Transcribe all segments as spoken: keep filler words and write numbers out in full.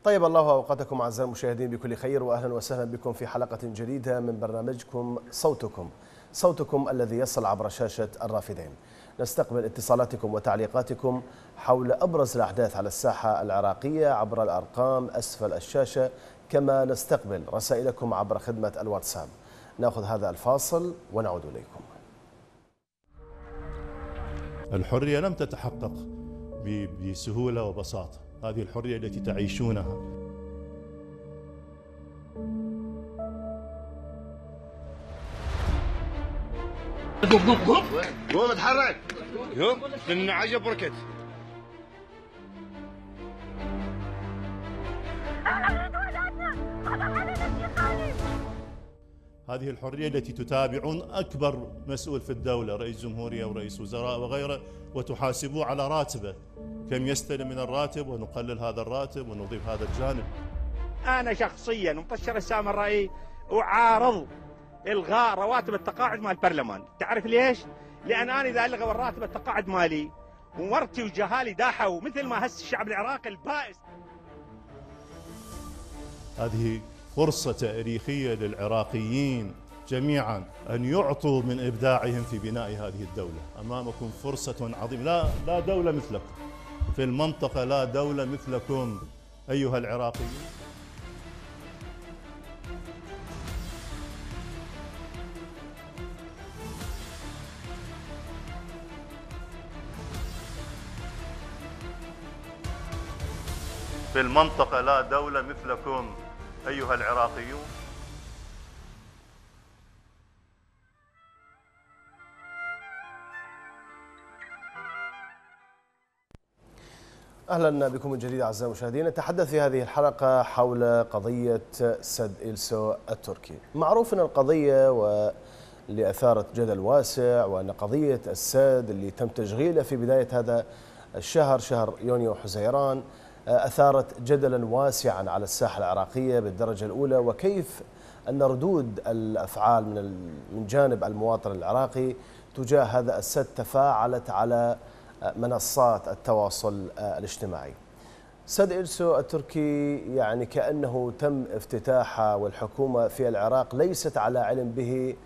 طيب الله أوقاتكم أعزائي المشاهدين بكل خير، وأهلا وسهلا بكم في حلقة جديدة من برنامجكم صوتكم صوتكم الذي يصل عبر شاشة الرافدين. نستقبل اتصالاتكم وتعليقاتكم حول أبرز الأحداث على الساحة العراقية عبر الأرقام أسفل الشاشة، كما نستقبل رسائلكم عبر خدمة الواتساب. نأخذ هذا الفاصل ونعود إليكم. الحرية لم تتحقق بسهولة وبساطة، هذه الحرية التي تعيشونها. قف قف قف قوم اتحرك. يوم من عجب ركت. هذه الحرية التي تتابعون أكبر مسؤول في الدولة، رئيس جمهورية ورئيس وزراء وغيره، وتحاسبوه على راتبه، كم يستلم من الراتب، ونقلل هذا الراتب ونضيف هذا الجانب. أنا شخصيا مطشر السامرائي أعارض إلغاء رواتب التقاعد مال البرلمان. تعرف ليش؟ لأن أنا إذا ألغوا الراتب التقاعد مالي ومرتي وجهالي داحوا مثل ما هس الشعب العراقي البائس. هذه فرصة تاريخية للعراقيين جميعا أن يعطوا من إبداعهم في بناء هذه الدولة. أمامكم فرصة عظيمة، لا لا دولة مثلكم في المنطقة، لا دولة مثلكم أيها العراقيون. في المنطقة لا دولة مثلكم أيها العراقيون. أهلا بكم من جديد أعزائي المشاهدين. نتحدث في هذه الحلقة حول قضية سد إلسو التركي. معروف أن القضية واللي أثارت جدل واسع، وأن قضية السد اللي تم تشغيله في بداية هذا الشهر، شهر يونيو حزيران، أثارت جدلا واسعا على الساحة العراقية بالدرجة الأولى، وكيف أن ردود الأفعال من من جانب المواطن العراقي تجاه هذا السد تفاعلت على منصات التواصل الاجتماعي. سد إلسو التركي يعني كأنه تم افتتاحه، والحكومة في العراق ليست على علم به،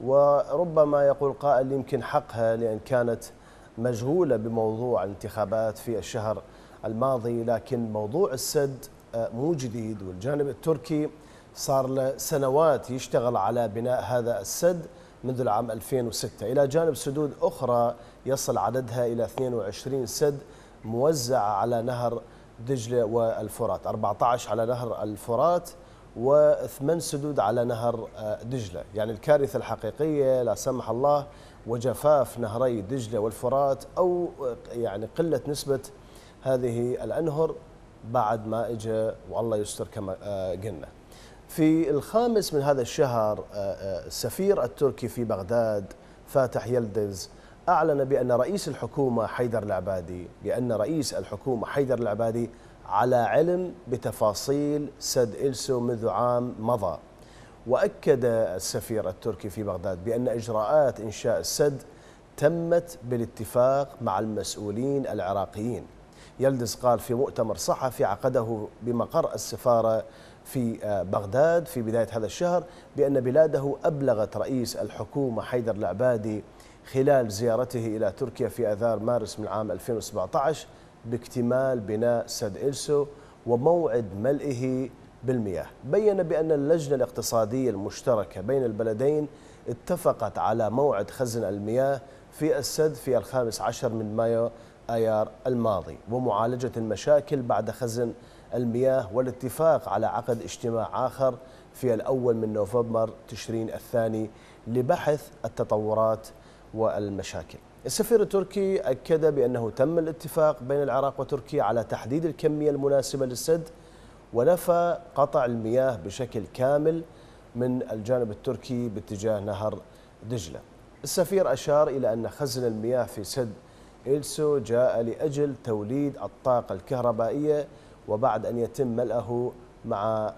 وربما يقول قائل يمكن حقها لأن كانت مشغولة بموضوع الانتخابات في الشهر الماضي. لكن موضوع السد مو جديد، والجانب التركي صار له سنوات يشتغل على بناء هذا السد منذ العام ألفين وستة، إلى جانب سدود أخرى يصل عددها إلى اثنين وعشرين سد موزعة على نهر دجلة والفرات، أربعة عشر على نهر الفرات وثمان سدود على نهر دجلة. يعني الكارثة الحقيقية لا سمح الله وجفاف نهري دجلة والفرات، أو يعني قلة نسبة هذه الأنهر بعد ما اجى والله يستر كما قلنا. في الخامس من هذا الشهر السفير التركي في بغداد فاتح يلدز أعلن بأن رئيس الحكومة حيدر العبادي بأن رئيس الحكومة حيدر العبادي على علم بتفاصيل سد إلسو منذ عام مضى. وأكد السفير التركي في بغداد بأن إجراءات إنشاء السد تمت بالاتفاق مع المسؤولين العراقيين. يلدز قال في مؤتمر صحفي عقده بمقر السفارة في بغداد في بداية هذا الشهر بأن بلاده أبلغت رئيس الحكومة حيدر العبادي خلال زيارته إلى تركيا في آذار مارس من عام ألفين وسبعة عشر باكتمال بناء سد إلسو وموعد ملئه بالمياه. بين بأن اللجنة الاقتصادية المشتركة بين البلدين اتفقت على موعد خزن المياه في السد في الخامس عشر من مايو آيار الماضي، ومعالجة المشاكل بعد خزن المياه، والاتفاق على عقد اجتماع آخر في الأول من نوفمبر تشرين الثاني لبحث التطورات والمشاكل. السفير التركي أكد بأنه تم الاتفاق بين العراق وتركيا على تحديد الكمية المناسبة للسد، ونفى قطع المياه بشكل كامل من الجانب التركي باتجاه نهر دجلة. السفير أشار إلى أن خزن المياه في سد إلسو جاء لأجل توليد الطاقة الكهربائية، وبعد أن يتم ملئه مع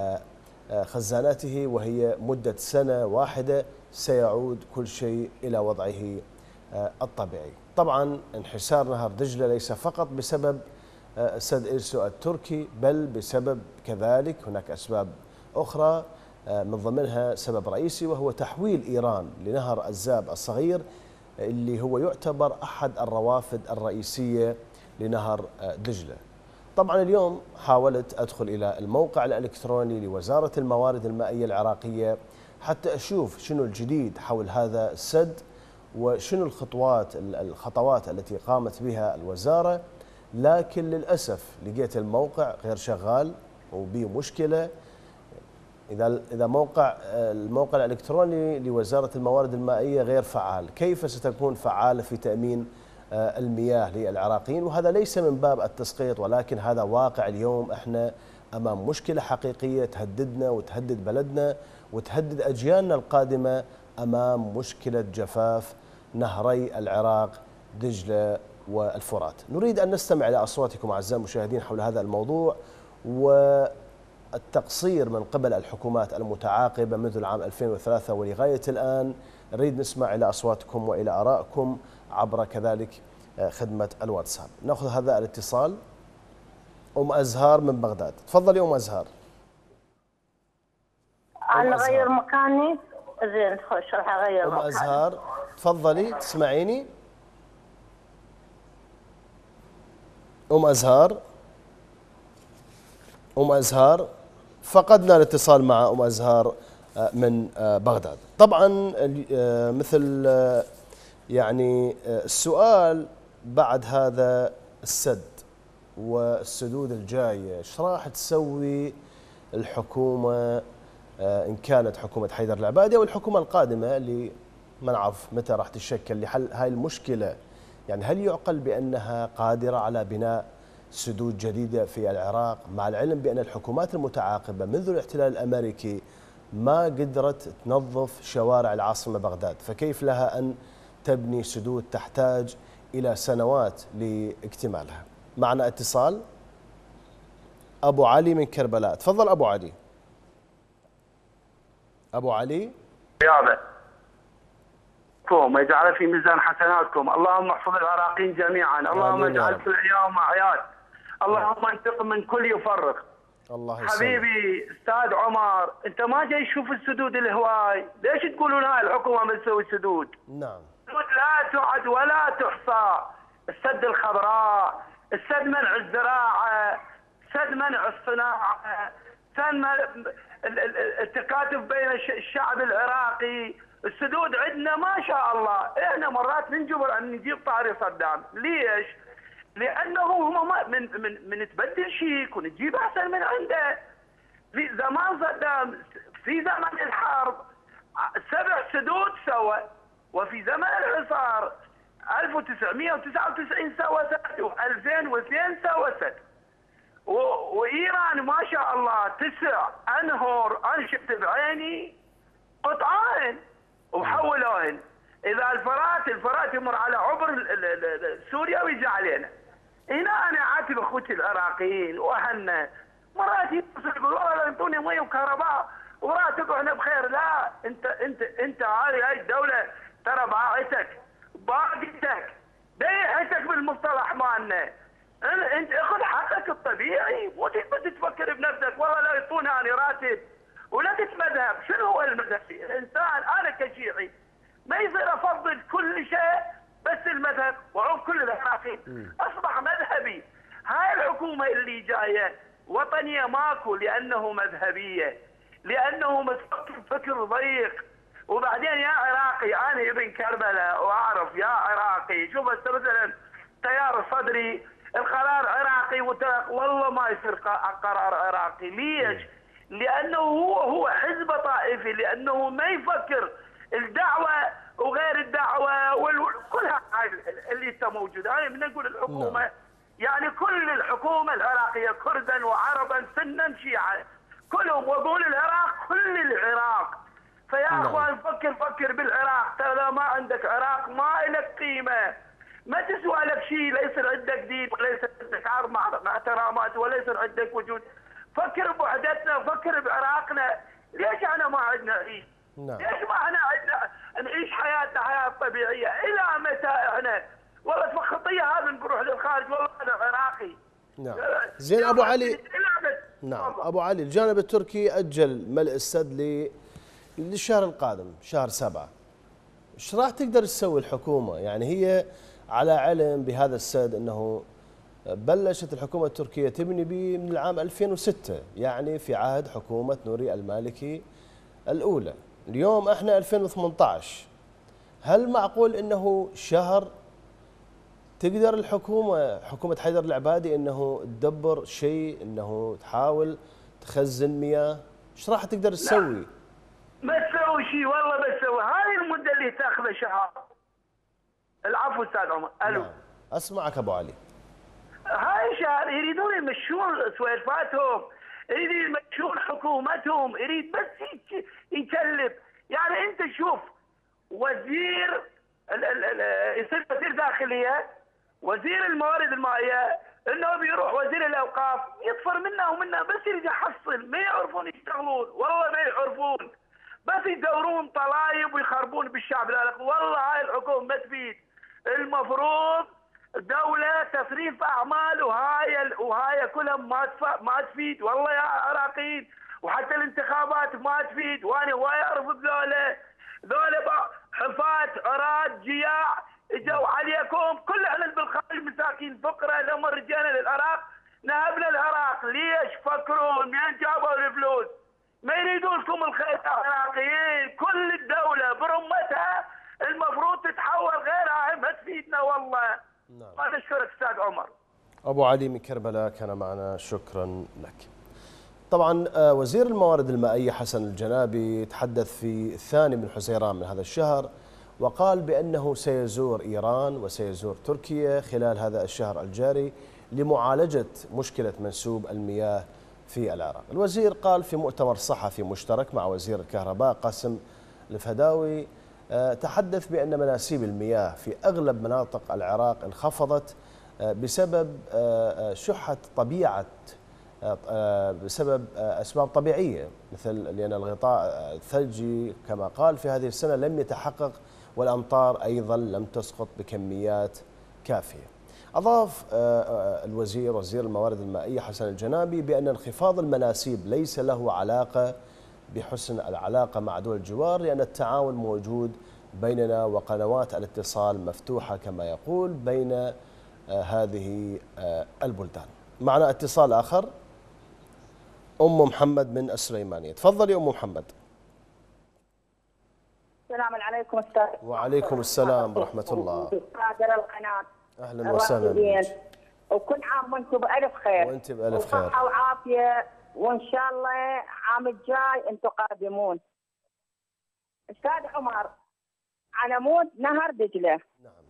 خزاناته وهي مدة سنة واحدة سيعود كل شيء إلى وضعه الطبيعي. طبعا انحسار نهر دجلة ليس فقط بسبب سد إيلسو التركي، بل بسبب كذلك هناك أسباب أخرى من ضمنها سبب رئيسي وهو تحويل إيران لنهر الزاب الصغير اللي هو يعتبر أحد الروافد الرئيسية لنهر دجلة. طبعا اليوم حاولت أدخل إلى الموقع الإلكتروني لوزارة الموارد المائية العراقية حتى أشوف شنو الجديد حول هذا السد وشنو الخطوات الخطوات التي قامت بها الوزارة، لكن للأسف لقيت الموقع غير شغال وبيه مشكلة. إذا إذا موقع الموقع الإلكتروني لوزارة الموارد المائية غير فعال، كيف ستكون فعالة في تأمين المياه للعراقيين؟ وهذا ليس من باب التسقيط، ولكن هذا واقع اليوم. احنا أمام مشكلة حقيقية تهددنا وتهدد بلدنا وتهدد أجيالنا القادمة أمام مشكلة جفاف نهري العراق دجلة والفرات. نريد أن نستمع إلى أصواتكم أعزائي المشاهدين حول هذا الموضوع والتقصير من قبل الحكومات المتعاقبة منذ العام ألفين وثلاثة ولغاية الآن. نريد نسمع إلى أصواتكم وإلى آرائكم عبر كذلك خدمة الواتساب. نأخذ هذا الاتصال. أم أزهار من بغداد، تفضلي أم أزهار. أنا غير مكاني. زين خوش راح أغير أم مكاني. أزهار تفضلي تسمعيني. أم أزهار أم أزهار فقدنا الاتصال مع أم أزهار من بغداد. طبعا مثل يعني السؤال بعد هذا السد والسدود الجاية، ايش راح تسوي الحكومة إن كانت حكومة حيدر العبادي أو الحكومة القادمة اللي ما نعرف متى راح تتشكل لحل هاي المشكلة؟ يعني هل يعقل بأنها قادرة على بناء سدود جديدة في العراق، مع العلم بأن الحكومات المتعاقبة منذ الاحتلال الأمريكي ما قدرت تنظف شوارع العاصمة بغداد، فكيف لها أن تبني سدود تحتاج إلى سنوات لاكتمالها؟ معنا اتصال. أبو علي من كربلاء، تفضل أبو علي. أبو علي يابا ويجعل في ميزان حسناتكم. اللهم احفظ العراقيين جميعا، اللهم اجعل كل ايام اعياد، اللهم انتقم من كل يفرق. الله يسلمك حبيبي استاذ عمر، انت ما جاي تشوف السدود الهواي، ليش تقولون هاي الحكومه ما تسوي سدود؟ نعم. لا تعد ولا تحصى. السد الخضراء، السد منع الزراعه، سد منع الصناعه، سد التكاتف بين الشعب العراقي. السدود عندنا ما شاء الله، احنا مرات ننجبر ان نجيب طاري صدام، ليش؟ لانه هم من من من تبدل شيك ونجيب احسن من عنده. في زمان صدام، في زمن الحرب سبع سدود سوى، وفي زمن الحصار ألف وتسعمئة وتسعة وتسعين سوى سد، وألفين واثنين سوى سد. وايران ما شاء الله تسع انهر، انا شفت بعيني قطعين وحولوهن. اذا الفرات الفرات يمر على عبر سوريا ويجي علينا. هنا انا اعاتب اخوتي العراقيين واهلنا، مرات يتصل يقول والله لا يعطوني مي وكهرباء وراتب احنا بخير. لا، انت انت انت هاي هاي الدوله ترى باعتك باقتك بيعتك بالمصطلح مالنا. انت اخذ حقك الطبيعي، مو تفكر بنفسك والله لا يعطوني انا راتب ولا تتمذهب. شنو هو المذهب؟ الانسان انا كشيعي ما يصير افضل كل شيء بس المذهب وعوف كل العراقيين، اصبح مذهبي. هاي الحكومه اللي جايه وطنيه ماكو، لانه مذهبيه، لانه متفكر فكر ضيق. وبعدين يا عراقي، انا ابن كربلاء واعرف يا عراقي، شوف هسه مثلا التيار الصدري القرار عراقي والله ما يصير قرار عراقي. ليش؟ لانه هو هو حزب طائفي، لانه ما يفكر الدعوه وغير الدعوه وكل هاي اللي انت موجود. انا من اقول الحكومه يعني كل الحكومه العراقيه كردا وعربا سنا شيعا كلهم، واقول العراق كل العراق. فيا اخوان فكر فكر بالعراق، ترى ما عندك عراق ما لك قيمه، ما تسوى لك شيء، لا يصير عندك دين ولا يصير عندك عرض مع احترامات ولا يصير عندك وجود. فكر بوحدتنا، فكر بعراقنا. ليش احنا ما عندنا نعيش؟ نعم. ليش ما احنا عندنا نعيش حياتنا حياه طبيعيه؟ الى متى احنا والله خطيه هذا نروح للخارج؟ والله انا عراقي نعم. زين ابو علي. نعم ابو علي، الجانب التركي اجل ملء السد للشهر القادم شهر سبعة. ايش راح تقدر تسوي الحكومه؟ يعني هي على علم بهذا السد انه بلشت الحكومه التركيه تبني به من العام ألفين وستة، يعني في عهد حكومه نوري المالكي الاولى. اليوم احنا ألفين وثمانية عشر. هل معقول انه شهر تقدر الحكومه حكومه حيدر العبادي انه تدبر شيء، انه تحاول تخزن مياه؟ ايش راح تقدر تسوي؟ ما تسوي شيء والله، بسوي هاي المده اللي تاخذه شهر. العفو استاذ عمر. الو. نعم. اسمعك ابو علي. هاي شهر يريدون يمشون سوالفاتهم، يريدون يمشون حكومتهم، يريد بس يكلف. يعني انت شوف وزير يصير وزير داخليه، وزير الموارد المائيه، انه بيروح وزير الاوقاف يطفر منا ومنا، بس يريد يحصل. ما يعرفون يشتغلون، والله ما يعرفون، بس يدورون طلايب ويخربون بالشعب. لا والله هاي الحكومه ما تفيد. المفروض دولة تصريف أعمال، وهاي وهاي كلها ما ما تفيد والله يا عراقيين. وحتى الانتخابات ما تفيد، وأنا هواي أعرف ذولا ذولا حفاة عراة جياع اجوا عليكم. كل احنا بالخارج مساكين فقراء. لما رجعنا للعراق نهبنا العراق. ليش فكروا منين جابوا الفلوس؟ ما يريدون لكم الخير يا عراقيين. كل الدولة برمتها المفروض تتحول غيرها، ما تفيدنا والله. نعم. أنا أشكرك أستاذ عمر. أبو علي من كربلاء كان معنا، شكرا لك. طبعا وزير الموارد المائية حسن الجنابي تحدث في الثاني من حزيران من هذا الشهر، وقال بأنه سيزور إيران وسيزور تركيا خلال هذا الشهر الجاري لمعالجة مشكلة منسوب المياه في العراق. الوزير قال في مؤتمر صحفي مشترك مع وزير الكهرباء قاسم الفهداوي، تحدث بأن مناسيب المياه في أغلب مناطق العراق انخفضت بسبب شحة طبيعة، بسبب أسباب طبيعية، مثل لأن الغطاء الثلجي كما قال في هذه السنة لم يتحقق، والأمطار أيضا لم تسقط بكميات كافية. أضاف الوزير وزير الموارد المائية حسن الجنابي بأن انخفاض المناسيب ليس له علاقة بحسن العلاقة مع دول الجوار، لأن التعاون موجود بيننا وقنوات الاتصال مفتوحة كما يقول بين هذه البلدان. معنا اتصال آخر، أم محمد من السليمانية. تفضلي أم محمد. السلام عليكم أستاذ. وعليكم السلام ورحمة الله. صادر القناة. أهلا وسهلا. وكل عام وأنتم بألف خير. وأنت بألف خير. وصحة وعافية، وإن شاء الله عام الجاي أنتم قادمون. أستاذ عمر، على مود نهر دجلة. نعم.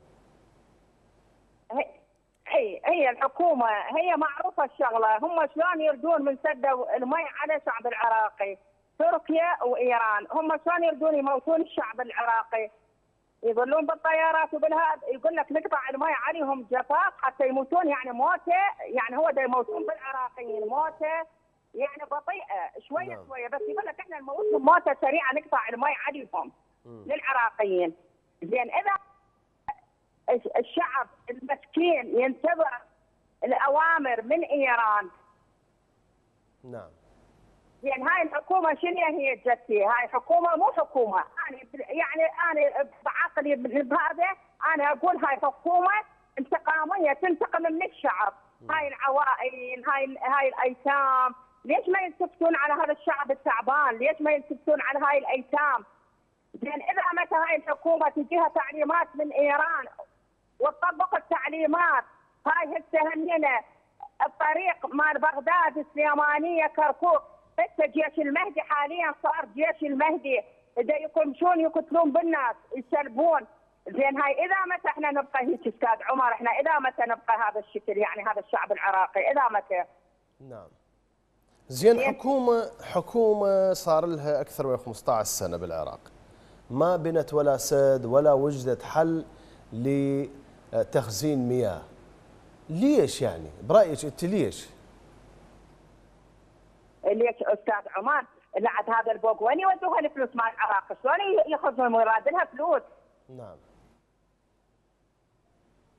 هي هي الحكومة هي معروفة الشغلة، هم شلون يردون من سد المي على الشعب العراقي. تركيا وإيران هم شلون يردون يموتون الشعب العراقي، يظلون بالطيارات وبالهذا، يقول لك نقطع المي عليهم جفاف حتى يموتون، يعني موته، يعني هو دا يموتون بالعراقيين موته يعني بطيئة شوية نعم. شوية، بس يقول لك احنا نموتهم موته سريعة نقطع المي عليهم م. للعراقيين. زين إذا الشعب المسكين ينتظر الأوامر من إيران. نعم. يعني هاي الحكومة شنو هي جدتي؟ هاي حكومة مو حكومة. أنا يعني أنا بعقلي بهذا أنا أقول هاي حكومة انتقامية تنتقم من الشعب. م. هاي العوائل، هاي هاي الأيتام، ليش ما يلتفتون على هذا الشعب التعبان؟ ليش ما يلتفتون على هاي الأيتام؟ زين إذا متى هاي الحكومة تجيها تعليمات من إيران وتطبق التعليمات، هاي هسه همنا الطريق مال بغداد السليمانية كركوك، هسه جيش المهدي حاليا صار جيش المهدي، إذا يمشون يقتلون بالناس يسلبون. زين هاي إذا متى احنا نبقى هيك أستاذ عمر؟ احنا إذا متى نبقى هذا الشكل؟ يعني هذا الشعب العراقي إذا متى؟ نعم. زين حكومة حكومة صار لها أكثر من خمسطعش سنة بالعراق، ما بنت ولا سد ولا وجدت حل لتخزين مياه. ليش يعني؟ برأيك أنت ليش؟ ليش أستاذ عمر؟ لعد هذا البوق وين يودوها الفلوس مال العراق؟ شلون يخزون مراد لها فلوس؟ نعم.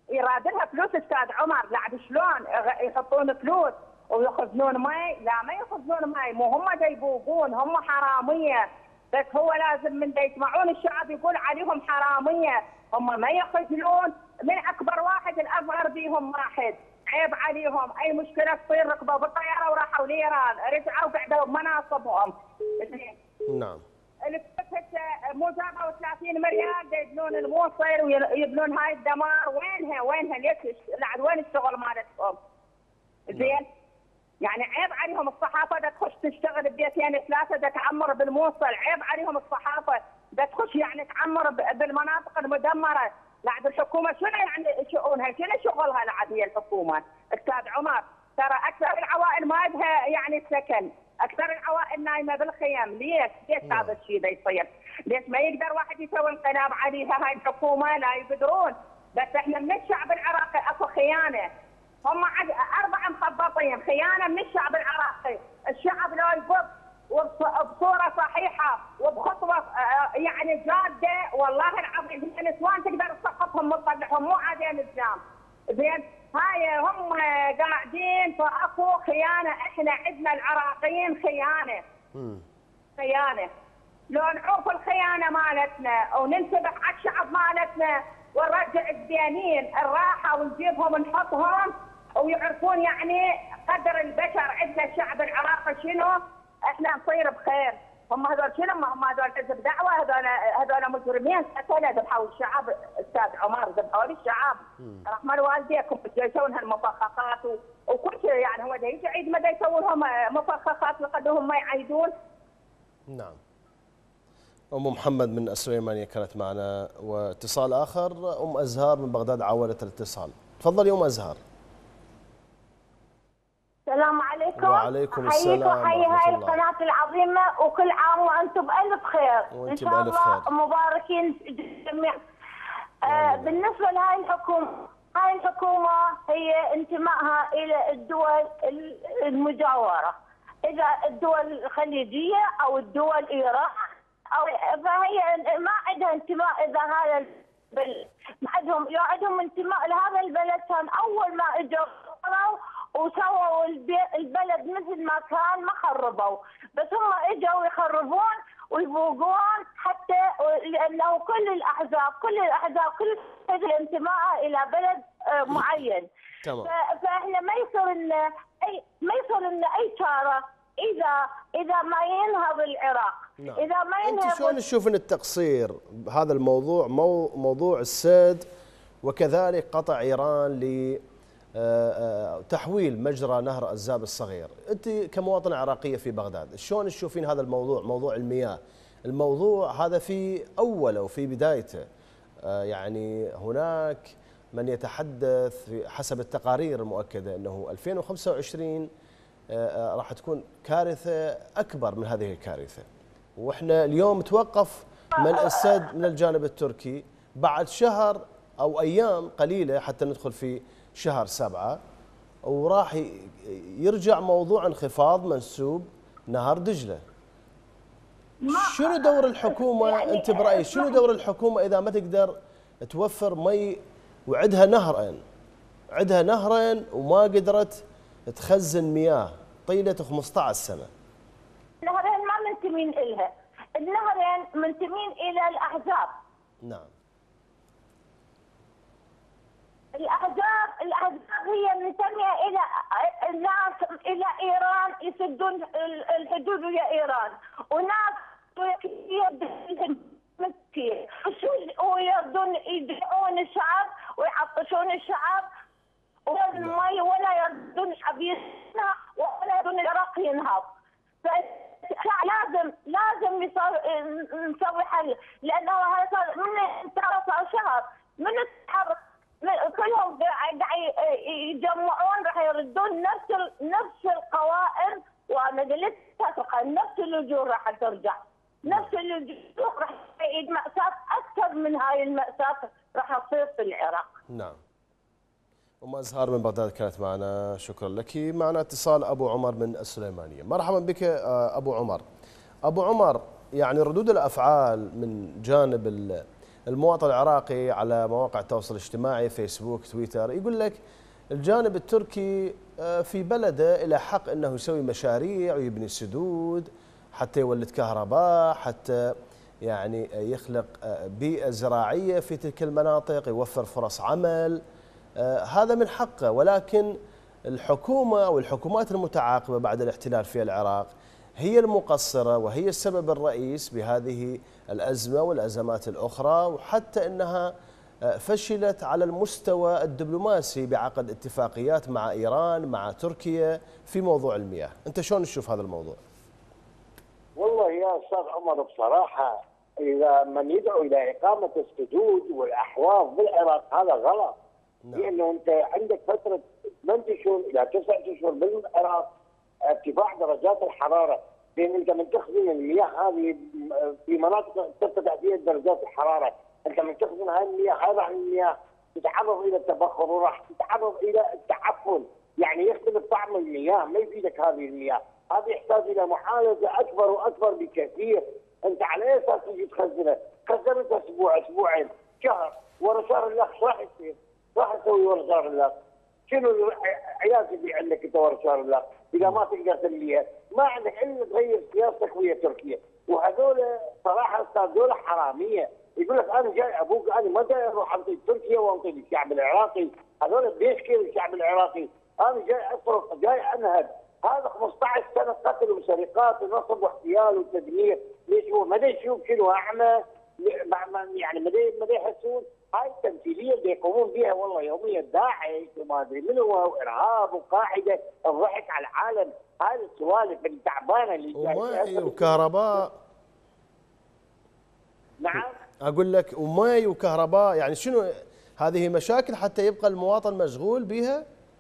يراد لها فلوس استاذ عمر، بعد شلون يحطون فلوس ويخزنون مي؟ لا ما يخزنون مي، مو هم دا يبوقون، هم حراميه، بس هو لازم من دا يسمعون الشعب يقول عليهم حراميه، هم ما يخزنون، من اكبر واحد الاصغر بيهم واحد، عيب عليهم، اي مشكله تصير ركبوا بالطياره وراحوا لإيران، رجعوا قعدوا بمناصبهم. نعم. الفلوس مو سبعة وثلاثين مليار دا يبنون الموصل ويبنون هاي الدمار، وينها وينها ليش لعد وين الشغل مالتهم؟ زين؟ يعني عيب عليهم الصحافه دا تخش تشتغل ببيتين ثلاثه دا تعمر بالموصل، عيب عليهم الصحافه دا تخش يعني تعمر بالمناطق المدمره، لعد الحكومه شنو يعني شؤونها؟ شنو شغلها لعد هي الحكومه؟ استاذ عمر ترى اكثر العوائل ما لها يعني سكن، اكثر العوائل نايمه بالخيام، ليش؟ ليش هذا الشيء دا يصير؟ ليش ما يقدر واحد يسوي انقلاب عليها هاي الحكومه؟ لا يقدرون، بس احنا من الشعب العراقي اكو خيانه، هم اربعه مخبطين، خيانه من الشعب العراقي، الشعب لو يبط وبصوره صحيحه وبخطوه يعني جاده والله العظيم النسوان تقدر تسقطهم وتطلعهم مو عادين الزام. زين؟ هاي هم قاعدين فاكو خيانه، احنا عندنا العراقيين خيانه. امم خيانه. لو نعوف الخيانه مالتنا وننتبه على الشعب مالتنا ونرجع الديانين الراحه ونجيبهم ونحطهم ويعرفون يعني قدر البشر عندنا الشعب العراقي شنو، احنا نصير بخير. هم هذول شنو؟ هم هذول حزب دعوه، هذول هذول مجرمين قتله ذبحوا الشعب استاذ عمر، ذبحوا الشعب. رحمن والديكم يسوون هالمفخخات وكل شيء، يعني هو دا يجي عيد ما دا يسوون لهم مفخخات لقدهم ما يعيدون. نعم. ام محمد من السليمانيه كانت معنا، واتصال اخر ام ازهار من بغداد عاولت الاتصال. تفضلي ام ازهار. السلام عليكم. وعليكم السلام ورحمة الله. حيي هاي القناة العظيمة، وكل عام وأنتم بألف خير. إن شاء الله مباركين جميعا. آه بالنسبة لهاي الحكومة، هاي الحكومة هي انتمائها إلى الدول المجاورة، إذا الدول الخليجية أو الدول إيران، أو فهي ما عندها انتماء إذا هذا البلد، ما عندهم عندهم انتماء لهذا البلد. كان أول ما إجوا وسووا البلد مثل ما كان، ما خربوا، بس هم اجوا يخربون ويبوقون، حتى لانه كل الاحزاب كل الاحزاب كل انتمائها الى بلد معين. تمام. فاحنا ما يصير لنا اي ما يصير لنا اي شاره اذا اذا ما ينهض العراق. نعم. اذا ما ينهض. انت شلون تشوفين التقصير بهذا الموضوع، مو موضوع السد وكذلك قطع ايران ل تحويل مجرى نهر الزاب الصغير؟ انت كمواطنه عراقيه في بغداد شلون تشوفين هذا الموضوع، موضوع المياه؟ الموضوع هذا في اوله وفي بدايته، يعني هناك من يتحدث حسب التقارير المؤكده انه ألفين وخمسة وعشرين راح تكون كارثه اكبر من هذه الكارثه، واحنا اليوم توقف ملء السد من الجانب التركي، بعد شهر او ايام قليله حتى ندخل في شهر سبعة وراح يرجع موضوع انخفاض منسوب نهر دجلة. شنو دور الحكومة انت برأيك؟ شنو دور الحكومة اذا ما تقدر توفر مي وعندها نهرين، عندها نهرين وما قدرت تخزن مياه طيلة خمسة عشر سنة؟ النهرين ما منتمين إلها، النهرين منتمين إلى الأحزاب. نعم. الأحزاب الأحزاب هي منتمية إلى الناس إلى إيران، يسدون الحدود ويا إيران، وناس ويردون يدعون الشعب ويعطشون الشعب، والمي ولا يردون الشعب يسنى ولا يردون العراق ينهض. فلازم لازم نسوي حل، لأنه هذا صار من صار شهر من التحرك، كلهم قاعد يجمعون راح يردون نفس نفس القوائم، وانا قلت نفس اللجوء راح ترجع، نفس اللجوء راح يعيد مأساة اكثر من هاي المأساة راح تصير في العراق. نعم. ام ازهار من بغداد كانت معنا، شكرا لك. معنا اتصال ابو عمر من السليمانيه. مرحبا بك ابو عمر. ابو عمر، يعني ردود الافعال من جانب المواطن العراقي على مواقع التواصل الاجتماعي فيسبوك تويتر يقول لك الجانب التركي في بلده إلى حق أنه يسوي مشاريع ويبني سدود حتى يولد كهرباء، حتى يعني يخلق بيئة زراعية في تلك المناطق، يوفر فرص عمل، هذا من حقه. ولكن الحكومة أو الحكومات المتعاقبة بعد الاحتلال في العراق هي المقصرة وهي السبب الرئيس بهذه الأزمة والأزمات الأخرى، وحتى أنها فشلت على المستوى الدبلوماسي بعقد اتفاقيات مع إيران مع تركيا في موضوع المياه. أنت شلون تشوف هذا الموضوع؟ والله يا أستاذ عمر بصراحة إذا من يدعو إلى إقامة السدود والأحواض بالعراق هذا غلط. نعم. لأنه أنت عندك فترة ثمانية أشهر إلى تسعة أشهر بالعراق ارتفاع درجات الحرارة، لأن أنت من تخزن المياه هذه في مناطق ترتفع فيها درجات الحرارة، أنت من تخزن هذه المياه هذا المياه تتعرض إلى التبخر وراح تتعرض إلى التعفن، يعني يختلف طعم المياه، ما يفيدك هذه المياه، هذا يحتاج إلى معالجة أكبر وأكبر بكثير. أنت على أي أساس تجي تخزنها؟ خزنتها أسبوع أسبوعين شهر، ورا شهر الله ايش راح يصير؟ راح تسوي ورا شهر الله؟ شنو العلاج اللي عندك انت ورا شهر الله؟ اذا ما تقدر تمليها، ما عندك الا تغير سياستك ويا تركيا، وهذول صراحه استاذ هذول حراميه، يقول لك انا جاي ابوك، انا ما جاي اروح انطي تركيا وانطي الشعب العراقي، هذول بيشكي الشعب العراقي، انا جاي اصرف، جاي انهب، هذا خمسة عشر سنه قتل وسرقات ونصب واحتيال وتدمير، ليش هو ما يشوف شنو اعمى؟ يعني ما يحسون هاي التمثيليه اللي يقومون بها والله يوميا داعش وما ادري من هو وارهاب وقاعده الضحك على العالم، هاي السوالف التعبانه اللي وماء وكهرباء. نعم اقول لك وماء وكهرباء، يعني شنو هذه مشاكل حتى يبقى المواطن مشغول بها؟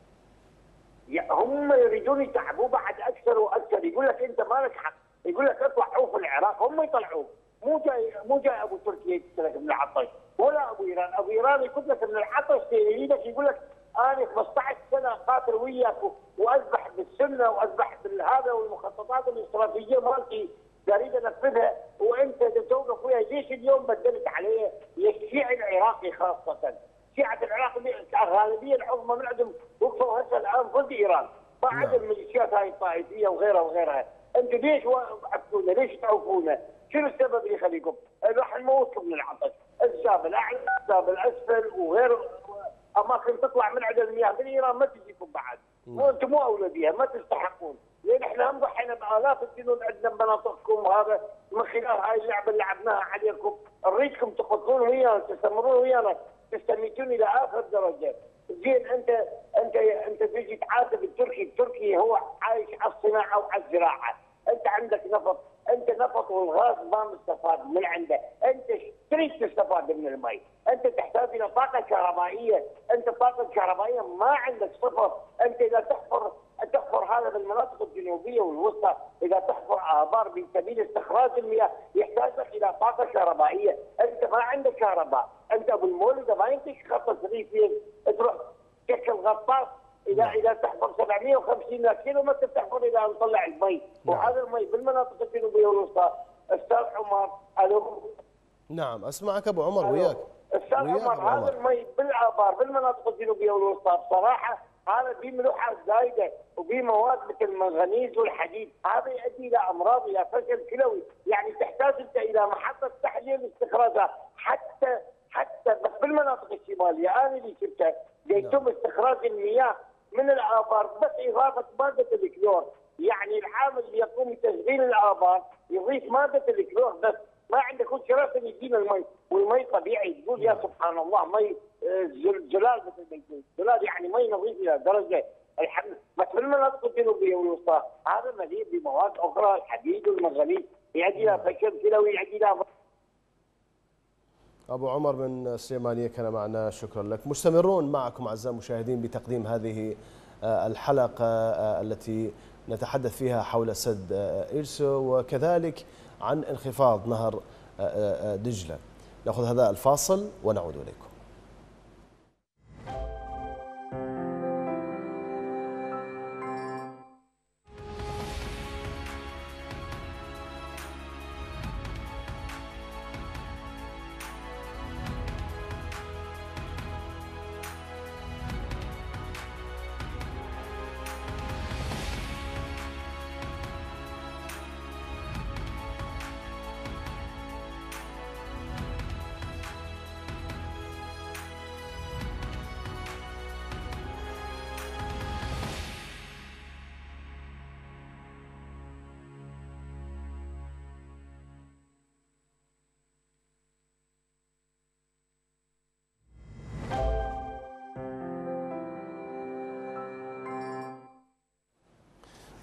هم يريدون يتعبوه بعد اكثر واكثر، يقول لك انت مالك حق، يقول لك اطلع عوف العراق، هم يطلعوك، مو جاي مو جاي ابو تركيا يقتلك من العطش ولا ابو ايران، ابو ايران يقول لك من العطش يريدك، يقول لك انا خمسة عشر سنه قاتل وياك واذبح بالسنه واذبح بالهذا والمخططات الاستراتيجيه مالتي اريد انفذها، وانت توقف وياي، ليش اليوم بدلت عليه؟ الشيعي العراقي خاصه، شيعه العراق الغالبيه العظمى من عندهم وقفوا هسه الان ضد ايران، ما عدا الميليشيات هاي الطائفيه وغيرها وغيرها، انتم ليش عفونا؟ ليش تعوفونا؟ شنو السبب اللي يخليكم؟ راح نموتكم من العطش، الساب الاعلى، الساب الاسفل وغير اماكن تطلع من عند المياه من ايران ما تجيكم بعد، مو انتم مو اولى بها، ما تستحقون، لان احنا هم ضحينا بالاف السنين عندنا بمناطقكم، وهذا من خلال هاي اللعبه اللي لعبناها عليكم، نريدكم تقتلون ويانا، تستمرون ويانا، تستميتون الى اخر درجه. زين انت انت انت تجي تعاتب التركي، التركي هو عايش على الصناعه وعلى الزراعه، انت عندك نفط، انت نفط والغاز ما مستفاد من عنده، انت تريد تستفاد من المي، انت تحتاج الى طاقه كهربائيه، انت الطاقه الكهربائيه ما عندك صفر، انت اذا تحفر تحفر هذا بالمناطق الجنوبيه والوسطى، اذا تحفر ابار بسبيل استخراج المياه يحتاج لك الى طاقه كهربائيه، انت ما عندك كهرباء، انت ابو المولد ما يمكنك خط ريفين تروح تشكل غطاس اذا اذا تحفر سبعمئة وخمسين كيلو متر تحفر الى ان تطلع المي، وهذا المي بالمناطق الجنوبيه والوسطى. استاذ عمر الو. نعم اسمعك ابو عمر وياك. استاذ عمر هذا المي بالابار بالمناطق الجنوبيه والوسطى بصراحه هذا به ملوحه زايده وبه مواد مثل المنغنيز والحديد، هذا يؤدي الى امراض، الى فشل كلوي، يعني تحتاج انت الى محطه تحليل استخراجها، حتى حتى بس بالمناطق الشماليه انا اللي شفتها يتم استخراج المياه من الابار بس اضافه ماده الكلور، يعني العامل اللي يقوم بتشغيل الابار يضيف ماده الكلور بس، ما عندك كل شراسه يجينا المي، والمي طبيعي، تقول يا سبحان الله مي جلال مثل ما يقول، جلال يعني مي نظيف الى درجه الحمد، بس بالمناطق الجنوبيه والوسطى هذا مليء بمواد اخرى، الحديد والمنغنيز يؤدي الى فشل كلوي، يؤدي الى. أبو عمر من السليمانية كان معنا، شكرا لك. مستمرون معكم أعزائي المشاهدين بتقديم هذه الحلقة التي نتحدث فيها حول سد إيرسو وكذلك عن انخفاض نهر دجلة. نأخذ هذا الفاصل ونعود إليكم.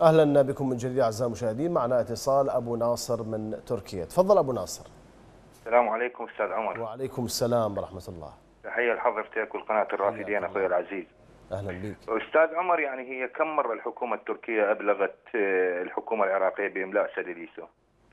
أهلا بكم من جديد أعزائي المشاهدين. معنا اتصال أبو ناصر من تركيا. تفضل أبو ناصر. السلام عليكم أستاذ عمر. وعليكم السلام ورحمة الله. تحية لحضرتك والقناة الرافدين أخوي العزيز. أهلا بك. أستاذ عمر، يعني هي كم مرة الحكومة التركية أبلغت الحكومة العراقية بإملاء سد إليسو،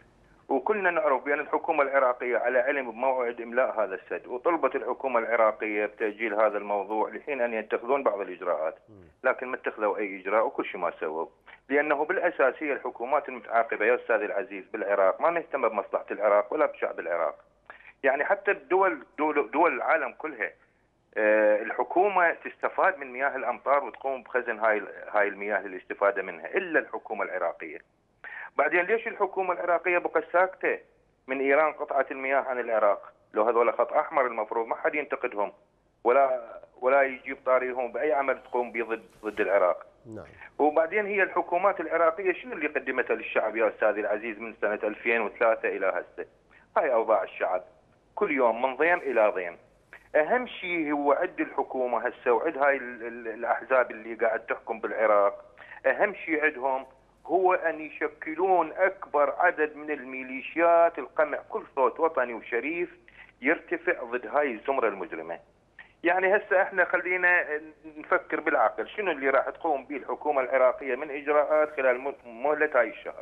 وكلنا نعرف بأن الحكومة العراقية على علم بموعد إملاء هذا السد، وطلبت الحكومة العراقية بتأجيل هذا الموضوع لحين أن يتخذون بعض الإجراءات، لكن ما اتخذوا أي إجراء وكل شيء ما سووا، لأنه بالأساس هي الحكومات المتعاقبة يا أستاذ العزيز بالعراق ما مهتمة بمصلحة العراق ولا بشعب العراق. يعني حتى الدول دول, دول العالم كلها أه الحكومة تستفاد من مياه الأمطار وتقوم بخزن هاي هاي المياه للاستفادة منها، إلا الحكومة العراقية. بعدين ليش الحكومة العراقية بقت ساكتة من إيران قطعت المياه عن العراق؟ لو هذول خط أحمر المفروض ما حد ينتقدهم ولا ولا يجيب طاريهم بأي عمل تقوم به ضد ضد العراق. نعم. وبعدين هي الحكومات العراقية شنو اللي قدمتها للشعب يا أستاذي العزيز من سنة ألفين وثلاثة إلى هسه؟ هاي أوضاع الشعب كل يوم من ضيم إلى ضيم. أهم شيء هو عد الحكومة هسه وعد هاي الأحزاب اللي قاعد تحكم بالعراق، أهم شيء عندهم هو أن يشكلون أكبر عدد من الميليشيات القمع كل صوت وطني وشريف يرتفع ضد هاي الزمرة المجرمة. يعني هسه احنا خلينا نفكر بالعقل، شنو اللي راح تقوم به الحكومة العراقية من إجراءات خلال مهلة هاي الشهر؟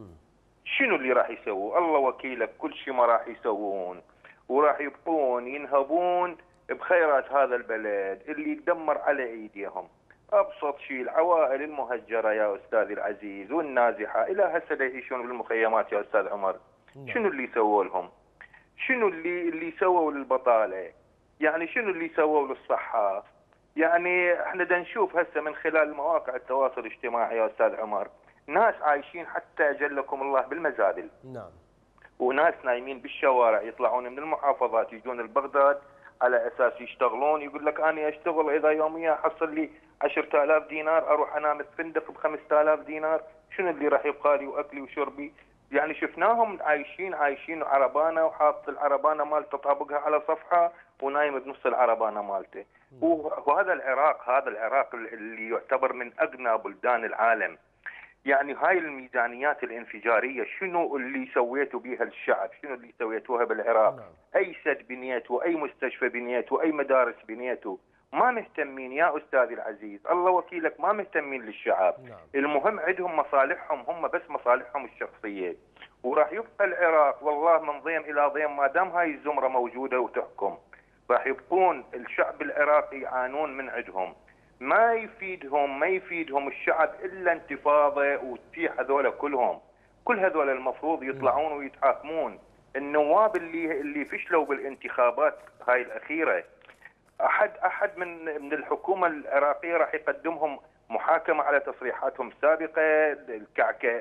شنو اللي راح يسووا؟ الله وكيلك كل شيء ما راح يسوون، وراح يبقون ينهبون بخيرات هذا البلد اللي يدمر على ايديهم. ابسط شيء العوائل المهجره يا استاذي العزيز والنازحه الى هسه يعيشون بالمخيمات يا استاذ عمر. شنو اللي سووا لهم؟ شنو اللي اللي سووا للبطاله؟ يعني شنو اللي سووا للصحه؟ يعني احنا دا نشوف هسه من خلال مواقع التواصل الاجتماعي يا استاذ عمر ناس عايشين حتى اجلكم الله بالمزابل. نعم. وناس نايمين بالشوارع يطلعون من المحافظات يجون لبغداد على اساس يشتغلون، يقول لك انا اشتغل اذا يوميا احصل لي عشرة آلاف دينار اروح انام بفندق ب خمسة آلاف دينار، شنو اللي راح يبقى لي واكلي وشربي؟ يعني شفناهم عايشين عايشين عربانه وحاط العربانه مالته طابقها على صفحه ونايم بنص العربانه مالته. وهذا العراق هذا العراق اللي يعتبر من اغنى بلدان العالم. يعني هاي الميزانيات الانفجاريه شنو اللي سويتوا بها الشعب؟ شنو اللي سويتوها بالعراق؟ نعم. اي سد بنيته، اي مستشفى بنيته، اي مدارس بنيته، ما مهتمين يا استاذي العزيز، الله وكيلك ما مهتمين للشعب. نعم. المهم عندهم مصالحهم هم بس مصالحهم الشخصيه. وراح يبقى العراق والله من ضيم الى ضيم ما دام هاي الزمره موجوده وتحكم، راح يبقون الشعب العراقي يعانون من عندهم. ما يفيدهم ما يفيدهم الشعب الا انتفاضه وتتيح هذول كلهم. كل هذول المفروض يطلعون ويتحاكمون. النواب اللي اللي فشلوا بالانتخابات هاي الاخيره احد احد من من الحكومه العراقيه راح يقدمهم محاكمه على تصريحاتهم السابقه، الكعكه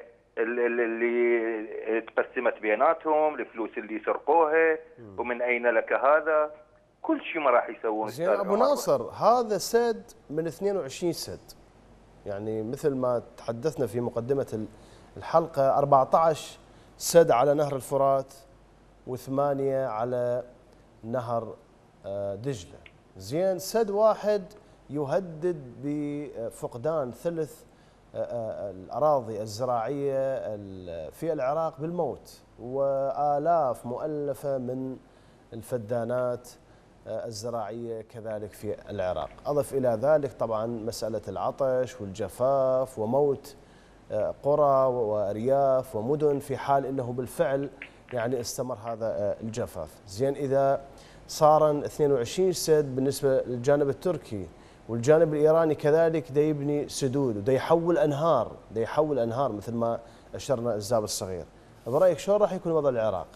اللي تقسمت بيناتهم، الفلوس اللي سرقوها، ومن اين لك هذا؟ كل شيء ما راح يسوون. زين ابو ناصر، هذا سد من اثنين وعشرين سد، يعني مثل ما تحدثنا في مقدمه الحلقه أربعة عشر سد على نهر الفرات وثمانيه على نهر دجله. زين سد واحد يهدد بفقدان ثلث الاراضي الزراعيه في العراق بالموت، والاف مؤلفه من الفدانات الزراعية كذلك في العراق. أضف إلى ذلك طبعا مسألة العطش والجفاف وموت قرى وأرياف ومدن في حال أنه بالفعل يعني استمر هذا الجفاف. زين إذا صار اثنين وعشرين سد بالنسبة للجانب التركي والجانب الإيراني كذلك دا يبني سدود ودا يحول أنهار دا يحول أنهار مثل ما أشرنا الزاب الصغير، برأيك شلون راح يكون وضع العراق؟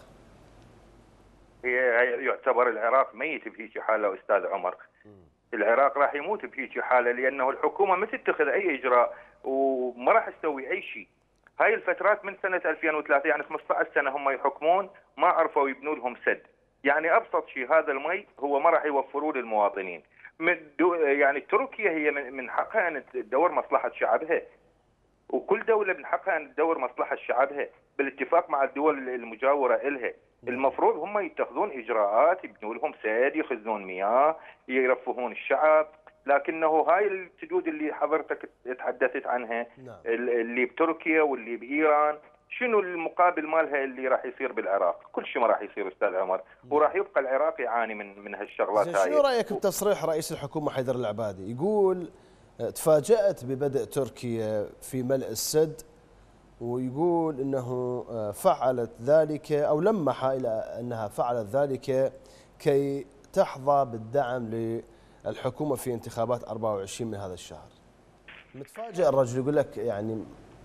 هي يعتبر العراق ميت بهيك حاله استاذ عمر. العراق راح يموت بهيك حاله لانه الحكومه ما تتخذ اي اجراء وما راح تسوي اي شيء. هاي الفترات من سنه ألفين وثلاثة يعني خمسة عشر سنه هم يحكمون ما عرفوا يبنوا لهم سد. يعني ابسط شيء هذا المي هو ما راح يوفروه للمواطنين. من يعني تركيا هي من حقها ان تدور مصلحه شعبها، وكل دوله من حقها ان تدور مصلحه شعبها بالاتفاق مع الدول المجاوره إلها. المفروض هم يتخذون اجراءات، يبنوا لهم سد، يخزنون مياه، يرفهون الشعب، لكنه هاي السدود اللي حضرتك تحدثت عنها نعم. اللي بتركيا واللي بايران، شنو المقابل مالها اللي راح يصير بالعراق؟ كل شيء ما راح يصير استاذ عمر، وراح يبقى العراق يعاني من من هالشغلات هاي. شنو رايك بتصريح رئيس الحكومه حيدر العبادي؟ يقول تفاجأت ببدء تركيا في ملء السد، ويقول انه فعلت ذلك او لمح الى انها فعلت ذلك كي تحظى بالدعم للحكومه في انتخابات أربعة وعشرين من هذا الشهر. متفاجئ الرجل، يقول لك يعني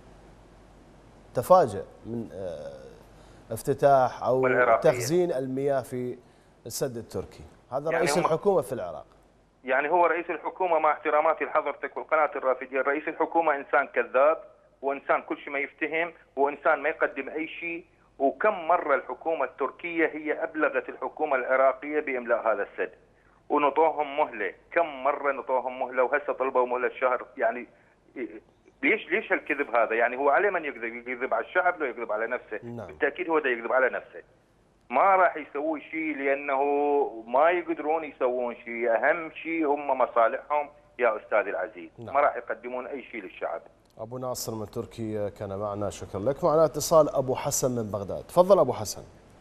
تفاجأ من افتتاح او تخزين المياه في السد التركي. هذا يعني رئيس الحكومه في العراق. يعني هو رئيس الحكومه، مع احتراماتي لحضرتك والقناه الرافديه، رئيس الحكومه انسان كذاب، وانسان كل شيء ما يفتهم، وانسان ما يقدم اي شيء. وكم مره الحكومه التركيه هي ابلغت الحكومه العراقيه باملاء هذا السد، ونطوهم مهله، كم مره نطوهم مهله، وهسه طلبوا مهله شهر. يعني ليش ليش هالكذب هذا؟ يعني هو عليه من يكذب؟ يكذب على الشعب لو يكذب على نفسه؟ نعم. بالتاكيد هو ده يكذب على نفسه. ما راح يسوي شيء لانه ما يقدرون يسوون شيء، اهم شيء هم مصالحهم يا استاذي العزيز. نعم. ما راح يقدمون اي شيء للشعب. ابو ناصر من تركيا كان معنا، شكرا لك. معنا اتصال ابو حسن من بغداد، تفضل ابو حسن.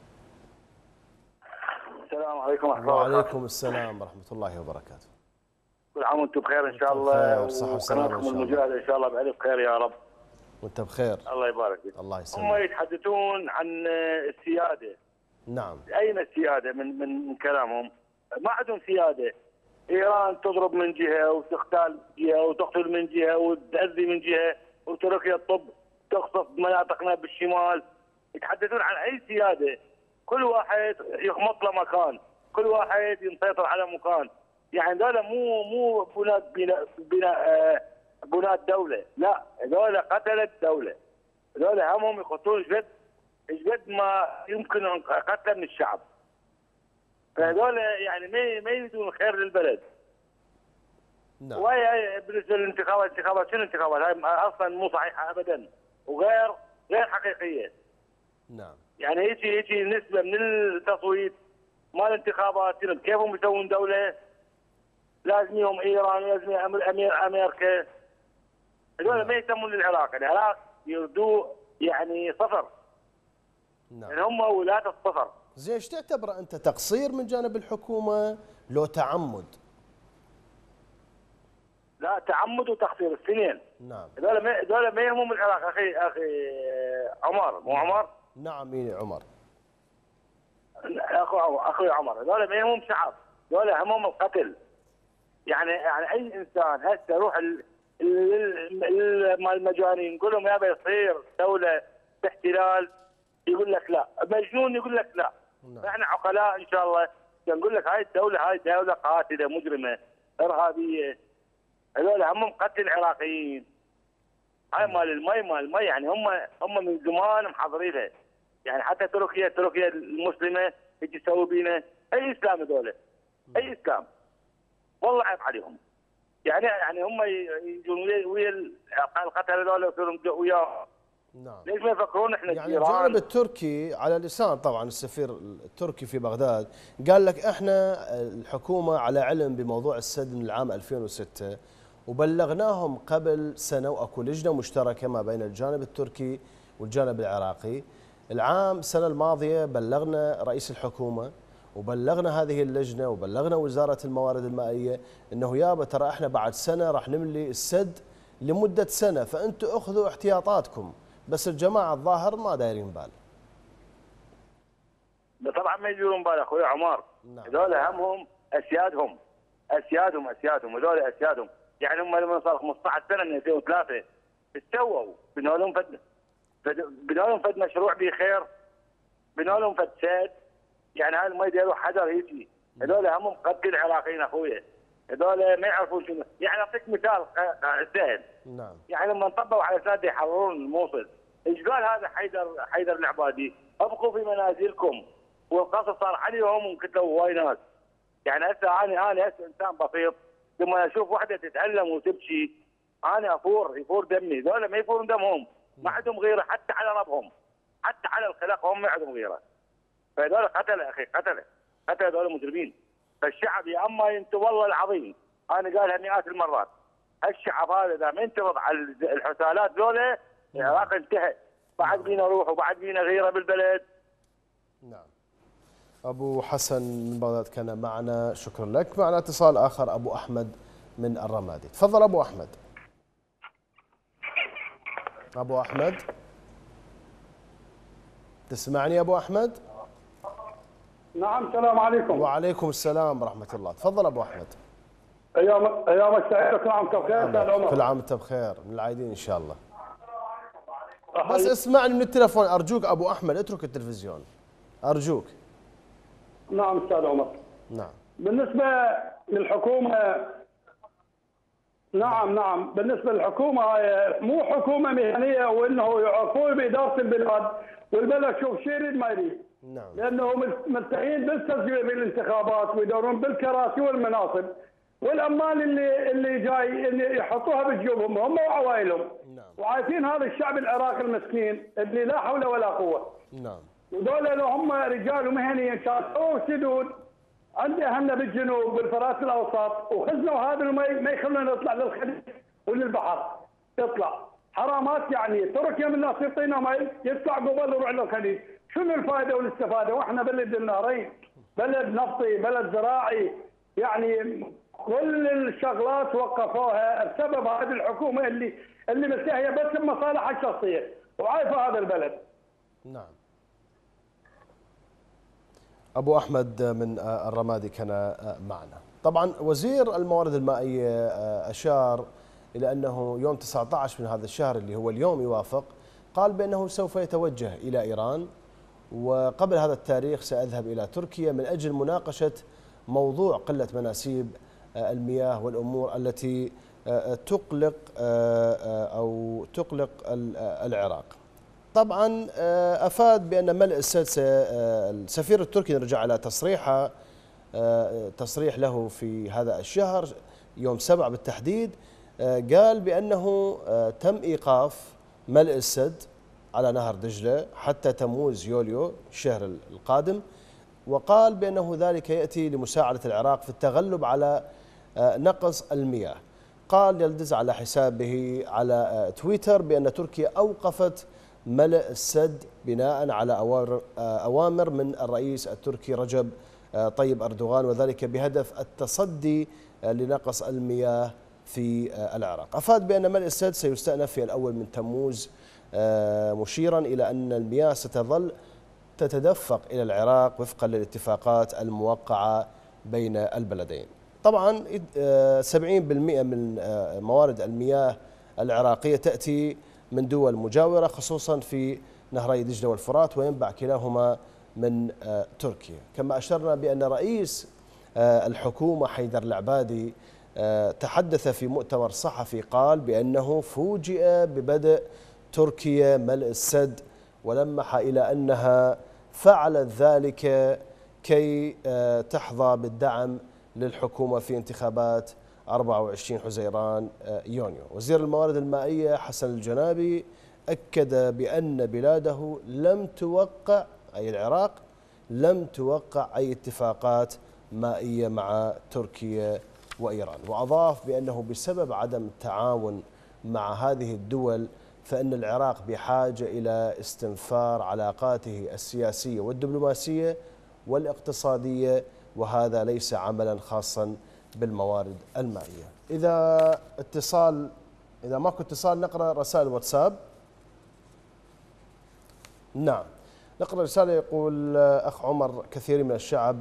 السلام عليكم ورحمه الله وبركاته. وعليكم السلام ورحمه الله وبركاته. كل عام وانتم بخير ان شاء الله، صحه وسلامه وقناتكم المجاهده ان شاء الله بألف خير يا رب. وانت بخير. الله يبارك فيك. الله يسلمك. هم يتحدثون عن السياده. نعم. اين السياده من من كلامهم؟ ما عندهم سياده. ايران تضرب من جهه وتغتال من جهه وتقتل من جهه وتأذي من جهه، وتركيا الطب تخطف مناطقنا بالشمال. يتحدثون عن اي سياده؟ كل واحد يخمط له مكان، كل واحد يسيطر على مكان. يعني هذول مو مو بناء بناء بناء بناء دوله، لا، هذول قتلت دوله. هذول همهم يقتلون ايش قد ايش قد ما يمكن قتل من الشعب. فهذول يعني ما ما يريدون الخير للبلد. نعم. وهي بالنسبه للانتخابات، الانتخابات شنو الانتخابات؟ هاي اصلا مو صحيحه ابدا، وغير غير حقيقيه. نعم. يعني يجي يجي نسبه من التصويت مال الانتخابات، كيفهم يسوون دوله؟ لازم يوم ايران، لازم أمير امريكا. هذول ما يهتمون للعراق، العراق يردوه يعني صفر. نعم. يعني هم ولاة الصفر. زين، ايش تعتبره انت تقصير من جانب الحكومه لو تعمد؟ لا، تعمد وتقصير الاثنين. نعم. هذول ما هذول ما يهمهم العراق اخي اخي عمر، مو عمر؟ نعم اي عمر. اخو اخوي عمر، هذول ما يهمهم شعب، هذول همهم القتل. يعني يعني اي انسان هسه يروح مال المجانين نقول لهم يابا يصير دوله باحتلال، يقول لك لا، مجنون يقول لك لا. نعم. احنا عقلاء ان شاء الله نقول لك هاي الدوله هاي دوله قاتله مجرمه ارهابيه. هذول همهم قتل العراقيين. هاي مال المي مال المي يعني هم هم من زمان محضرينها. يعني حتى تركيا تركيا المسلمه تجي تسوي بينا اي اسلام هذول؟ اي اسلام؟ والله عيب عليهم. يعني يعني هم يجون ويا القتل هذول ويصيرون وياهم. نعم. ليش ما يفكرون احنا يعني الجانب التركي على لسان طبعا السفير التركي في بغداد قال لك احنا الحكومه على علم بموضوع السد من العام ألفين وستة، وبلغناهم قبل سنه، واكو لجنه مشتركه ما بين الجانب التركي والجانب العراقي. العام السنه الماضيه بلغنا رئيس الحكومه وبلغنا هذه اللجنه وبلغنا وزاره الموارد المائيه انه يابا ترى احنا بعد سنه راح نملي السد لمده سنه، فانتم اخذوا احتياطاتكم. بس الجماعه الظاهر ما دايرين بال. طبعا ما يديرون بال اخوي عمر. نعم. هذول همهم اسيادهم اسيادهم اسيادهم هذول اسيادهم. يعني هم لما صار خمسة عشر سنه من ألفين وثلاثة ايش سووا؟ بنوا لهم فد بنوا لهم فد مشروع بخير، بنوا لهم فد سد. يعني هاي ما يديروا حجر يجي. هذول همهم قتل العراقيين اخويا. هذول ما يعرفون شنو. يعني اعطيك مثال سهل. نعم. يعني لما انطبقوا على اساس يحررون الموصل، ايش قال هذا حيدر حيدر العبادي؟ ابقوا في منازلكم، والقصف صار عليهم وانقتلوا هواي ناس. يعني هسه انا انا هسه انسان بسيط، لما اشوف وحده تتألم وتبكي انا افور يفور دمي. هذول ما يفورون دمهم، ما عندهم غيره حتى على ربهم، حتى على الخلق هم ما عندهم غيره. فهذول قتله اخي، قتله قتله هذول مجرمين. فالشعب يا اما انتم والله العظيم انا قالها مئات المرات. الشعب هذا اذا ما انتبه على الحثالات ذولا العراق انتهى. بعد بينا روح وبعد بينا غيره بالبلد. نعم. ابو حسن من بغداد كان معنا، شكرا لك. معنا اتصال اخر، ابو احمد من الرمادي. تفضل ابو احمد. ابو احمد تسمعني ابو احمد؟ نعم السلام عليكم. وعليكم السلام ورحمه الله. تفضل ابو احمد. ايام ايامك سعيده، كل عام وانت بخير. استاذ عمر كل عام وانت بخير، من العايدين ان شاء الله. بس اسمعني من التلفون ارجوك ابو احمد، اترك التلفزيون ارجوك. نعم استاذ عمر. نعم. بالنسبه للحكومه، نعم نعم بالنسبه للحكومه هاي مو حكومه مهنيه وانه يعرفون باداره البلاد، والبلد شوف شو يريد ما يريد. نعم. لانه ملتحين بالتسجيل بالانتخابات ويدورون بالكراسي والمناصب، والاموال اللي اللي جاي اللي يحطوها بجيوبهم هم وعوائلهم. نعم. وعايشين هذا الشعب العراقي المسكين اللي لا حول ولا قوه. نعم. ودول لو هم رجال ومهنيين كانوا سدود عند اهلنا بالجنوب بالفرات الاوسط وخزنوا هذا المي ما يخلونا نطلع للخليج وللبحر. يطلع حرامات يعني تركيا من الناس يعطينا مي يطلع قبل يروح للخليج. شنو الفائده والاستفاده واحنا بلد النهرين، بلد نفطي، بلد زراعي، يعني كل الشغلات وقفوها بسبب هذه الحكومه اللي اللي مستهيه بس بمصالحها الشخصيه وعايفه هذا البلد. نعم. ابو احمد من الرمادي كان معنا. طبعا وزير الموارد المائيه اشار الى انه يوم تسعة عشر من هذا الشهر اللي هو اليوم يوافق، قال بانه سوف يتوجه الى ايران، وقبل هذا التاريخ ساذهب الى تركيا من اجل مناقشه موضوع قله مناسيب المياه والامور التي تقلق او تقلق العراق. طبعا افاد بان ملء السد، السفير التركي رجع على تصريحه تصريح له في هذا الشهر يوم سبعة بالتحديد، قال بانه تم ايقاف ملء السد على نهر دجله حتى تموز يوليو الشهر القادم، وقال بانه ذلك ياتي لمساعده العراق في التغلب على نقص المياه. قال يلدز على حسابه على تويتر بان تركيا اوقفت ملء السد بناء على أوامر من الرئيس التركي رجب طيب أردوغان، وذلك بهدف التصدي لنقص المياه في العراق. أفاد بأن ملء السد سيستأنف في الأول من تموز، مشيرا إلى أن المياه ستظل تتدفق إلى العراق وفقا للاتفاقات الموقعة بين البلدين. طبعا سبعين بالمئة من موارد المياه العراقية تأتي من دول مجاورة خصوصا في نهري دجلة والفرات، وينبع كلاهما من تركيا. كما أشرنا بأن رئيس الحكومة حيدر العبادي تحدث في مؤتمر صحفي، قال بأنه فوجئ ببدء تركيا ملء السد، ولمح إلى أنها فعلت ذلك كي تحظى بالدعم للحكومة في انتخابات أربعة وعشرين حزيران يونيو. وزير الموارد المائية حسن الجنابي أكد بأن بلاده لم توقع، أي العراق لم توقع أي اتفاقات مائية مع تركيا وإيران، وأضاف بأنه بسبب عدم التعاون مع هذه الدول فإن العراق بحاجة إلى استنفار علاقاته السياسية والدبلوماسية والاقتصادية، وهذا ليس عملا خاصا بالموارد المائية. إذا اتصال إذا ماكو اتصال نقرأ رسائل واتساب. نعم، نقرأ رسالة يقول أخ عمر: كثير من الشعب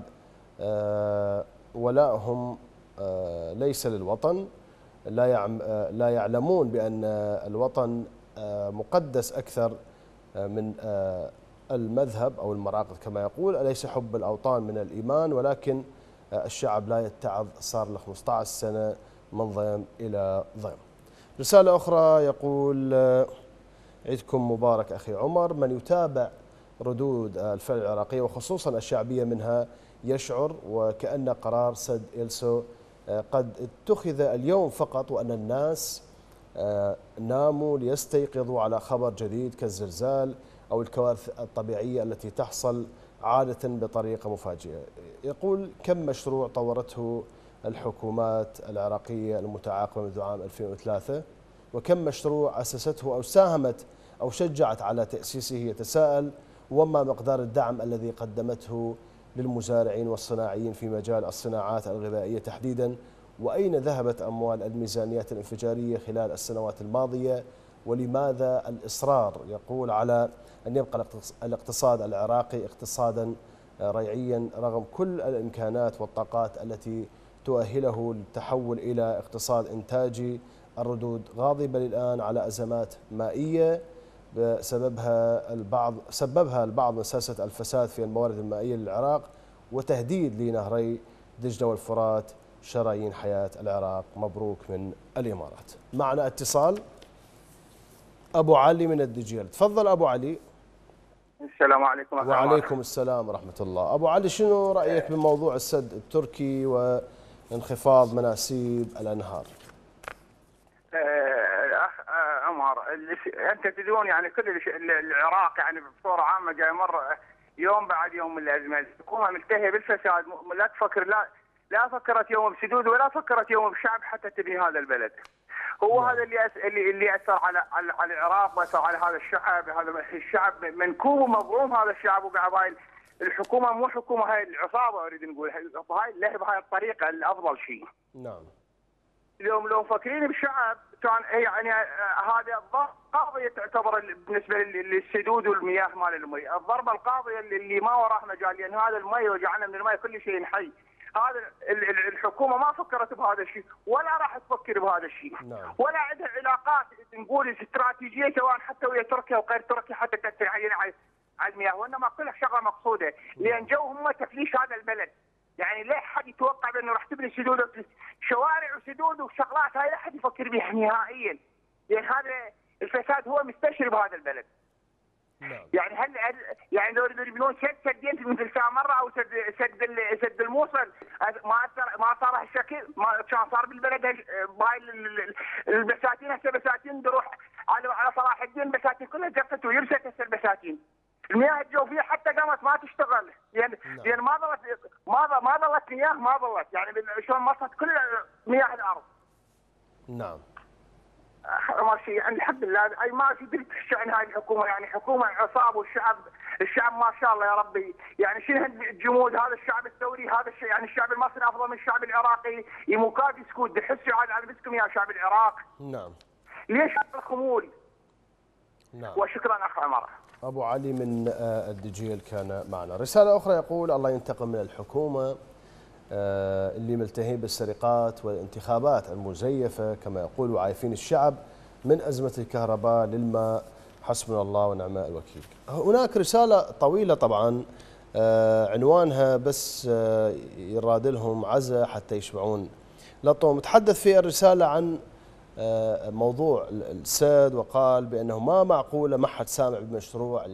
ولائهم ليس للوطن، لا لا يعلمون بأن الوطن مقدس أكثر من المذهب أو المراقد كما يقول. أليس حب الأوطان من الإيمان؟ ولكن الشعب لا يتعظ، صار له خمسة عشر سنة من ضيم إلى ضيم. رسالة أخرى يقول: عيدكم مبارك أخي عمر. من يتابع ردود الفعل العراقية وخصوصا الشعبية منها يشعر وكأن قرار سد إلسو قد اتخذ اليوم فقط، وأن الناس ناموا ليستيقظوا على خبر جديد كالزلزال أو الكوارث الطبيعية التي تحصل عادة بطريقة مفاجئة. يقول: كم مشروع طورته الحكومات العراقية المتعاقبة منذ عام ألفين وثلاثة؟ وكم مشروع أسسته أو ساهمت أو شجعت على تأسيسه؟ يتساءل. وما مقدار الدعم الذي قدمته للمزارعين والصناعيين في مجال الصناعات الغذائية تحديدا؟ وأين ذهبت أموال الميزانيات الانفجارية خلال السنوات الماضية؟ ولماذا الإصرار يقول على أن يبقى الاقتصاد العراقي اقتصادا ريعيا رغم كل الإمكانات والطاقات التي تؤهله للتحول إلى اقتصاد إنتاجي؟ الردود غاضبة الآن على أزمات مائية سببها البعض سببها البعض من سياسة الفساد في الموارد المائية للعراق وتهديد لنهري دجلة والفرات شرايين حياة العراق. مبروك من الإمارات. معنا اتصال أبو علي من الدجيل. تفضل أبو علي. السلام عليكم ورحمة الله. وعليكم السلام ورحمة الله. أبو علي، شنو رأيك بموضوع السد التركي وانخفاض مناسيب الأنهار؟ الاخ عمر، انت تدرون يعني كل العراق يعني بصوره عامه جاي مر يوم بعد يوم من الازمه، الحكومه ملتهيه بالفساد، لا تفكر لا لا فكرت يوم بسدود ولا فكرت يوم بشعب حتى تبني هذا البلد. هو نعم. هذا اللي أس... اللي اللي اثر على على, على العراق واثر على هذا الشعب، هذا الشعب منكوب ومظلوم هذا الشعب، وقاعد هاي الحكومه مو حكومه، هاي العصابه اريد نقول، هاي اللعب بهاي الطريقه الافضل شيء. نعم. اليوم لو مفكرين بالشعب كان يعني هذا قاضيه تعتبر بالنسبه للسدود والمياه مال المي، الضربه القاضيه اللي ما وراه مجال، لان هذا المي وجعلنا من المي كل شيء حي. هذا الحكومه ما فكرت بهذا الشيء ولا راح تفكر بهذا الشيء، نعم. ولا عندها علاقات نقول استراتيجيه سواء حتى ويا تركيا وغير تركيا حتى تاثر علينا على المياه، وانما كلها شغله مقصوده، لان جو هم تفليش هذا البلد. يعني لا حد يتوقع بانه راح تبني سدود شوارع وسدود وشغلات، هاي لا حد يفكر بها نهائيا، لان هذا الفساد هو مستشري بهذا البلد. نعم. يعني هل يعني لو يبنون سد سدين مثل سامره او سد سد سد الموصل ما ما صار هالشكل، ما كان صار بالبلد هاي البساتين، هسه بساتين تروح على على صلاح الدين، بساتين كلها جفت ويرست هسه البساتين. المياه الجوفيه حتى قامت ما تشتغل، لان نعم. لان ما ظلت ما ما ظلت مياه، ما ظلت يعني شلون مصت كل مياه الارض. نعم. ما شيء يعني الحمد لله، اي ما في بدك تحكي عن هاي الحكومه، يعني حكومه عصابه، والشعب الشعب ما شاء الله يا ربي، يعني شنو الجمود، هذا الشعب الثوري، هذا الشيء يعني الشعب المصري افضل من الشعب العراقي، يمكاد يسكت تحسوا على بسكم يا شعب العراق. نعم. ليش الخمول؟ نعم. وشكرا اخ عمر. أبو علي من الدجيل كان معنا. رسالة أخرى يقول الله ينتقم من الحكومة اللي ملتهين بالسرقات والانتخابات المزيفة كما يقول، وعايفين الشعب من أزمة الكهرباء للماء، حسبنا الله ونعم الوكيل. هناك رسالة طويلة طبعا عنوانها بس يراد لهم عزة حتى يشبعون لطم. تحدث في الرسالة عن موضوع السد، وقال بأنه ما معقولة ما حد سامع بمشروع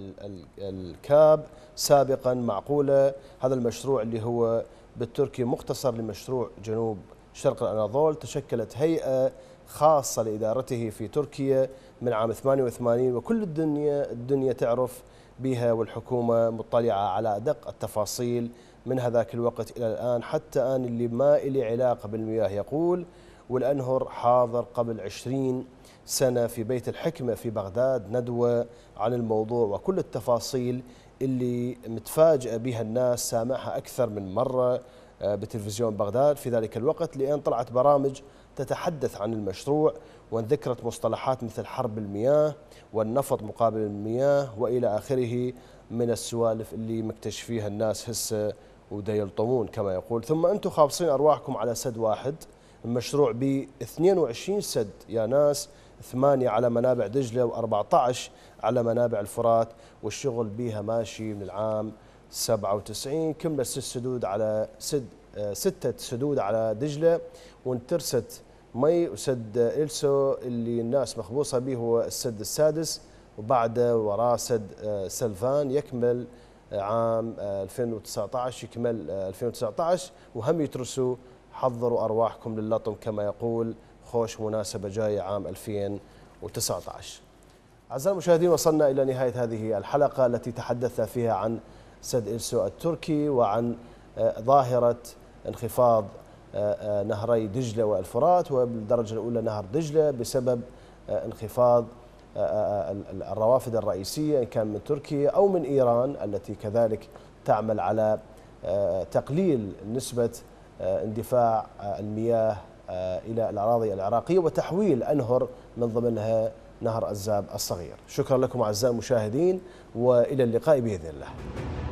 الكاب سابقا، معقولة هذا المشروع اللي هو بالتركي مختصر لمشروع جنوب شرق الأناضول، تشكلت هيئة خاصة لإدارته في تركيا من عام ثمانية وثمانين، وكل الدنيا الدنيا تعرف بها، والحكومة مطلعة على أدق التفاصيل من هذاك الوقت إلى الآن، حتى آن اللي ما إلي علاقة بالمياه. يقول والأنهر حاضر قبل عشرين سنة في بيت الحكمة في بغداد ندوة عن الموضوع، وكل التفاصيل اللي متفاجئة بها الناس سامعها أكثر من مرة بتلفزيون بغداد في ذلك الوقت، لأن طلعت برامج تتحدث عن المشروع، وانذكرت مصطلحات مثل حرب المياه والنفط مقابل المياه وإلى آخره من السوالف اللي مكتشفيها الناس هسه ودا يلطمون كما يقول. ثم أنتم خابصين أرواحكم على سد واحد، المشروع ب اثنين وعشرين سد يا ناس، ثمانية على منابع دجلة وأربعة عشر على منابع الفرات، والشغل بيها ماشي من العام سبعة وتسعين. كملت ست سدود على سد ستة سدود على دجلة، وانترست مي، وسد إلسو اللي الناس مخبوصة به هو السد السادس، وبعده وراه سد سلفان يكمل عام ألفين وتسعة عشر، يكمل ألفين وتسعة عشر، وهم يترسوا. حضروا أرواحكم للطم كما يقول، خوش مناسبة جاية عام ألفين وتسعة عشر. أعزائي المشاهدين، وصلنا إلى نهاية هذه الحلقة التي تحدثنا فيها عن سد إلسو التركي وعن ظاهرة انخفاض نهري دجلة والفرات، وبالدرجة الأولى نهر دجلة بسبب انخفاض الروافد الرئيسية إن كان من تركيا أو من إيران التي كذلك تعمل على تقليل نسبة اندفاع المياه إلى الأراضي العراقية وتحويل أنهر من ضمنها نهر الزاب الصغير. شكرا لكم أعزائي المشاهدين، وإلى اللقاء بإذن الله.